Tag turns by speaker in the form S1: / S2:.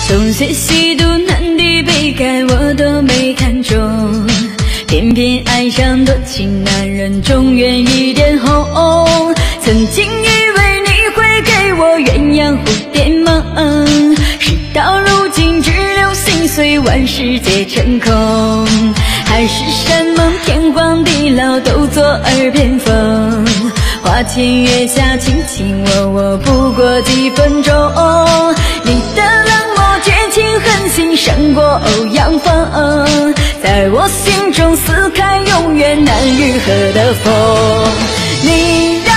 S1: 东邪西毒难敌北丐我都没看中，偏偏爱上多情男人，终愿一点红。曾经以为你会给我鸳鸯蝴蝶梦，事到如今只留心碎，万事皆成空。海誓山盟天荒地老都作耳边风，花前月下卿卿我我不过几分钟。你的冷漠绝情狠心胜过欧阳锋，在我心中撕开永远难愈合的缝。你